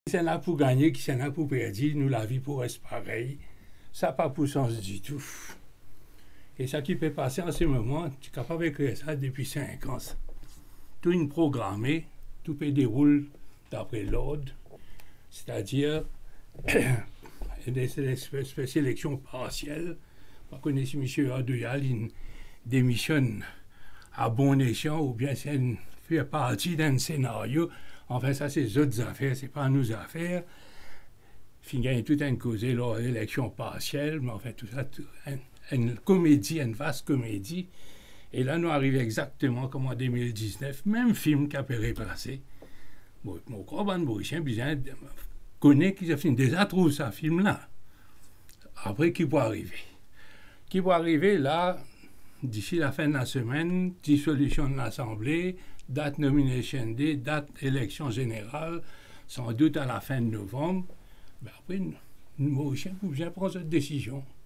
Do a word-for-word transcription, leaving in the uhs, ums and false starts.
Qui s'en a pour gagner, qui s'en a pour perdre, nous la vie pour rester pareil. Ça n'a pas pour sens du tout. Et ça qui peut passer en ce moment, tu es capable d'écrire ça depuis cinq ans. Tout est programmé, tout peut dérouler d'après l'ordre, c'est-à-dire des espèces d'élections partielles. Je connais si M. Adouyal démissionne à bon escient ou bien c'est fait partie d'un scénario. Enfin, ça, c'est d'autres affaires, c'est pas nos affaires. Il y a tout un causé lors de l'élection partielle, mais enfin, tout ça, tout, un, une comédie, une vaste comédie. Et là, nous arrivons exactement comme en deux mille dix-neuf, même film qui a pu replacer. Bon, mon corban Bouricien, bien, connaît qu'ils ont déjà trouvé ce film-là. Après, qui peut arriver? Qui peut arriver là, d'ici la fin de la semaine, dissolution de l'Assemblée, date nomination day, date élection générale, sans doute à la fin de novembre. Ben après, nous, Mauriciens, vous bien prendre cette décision.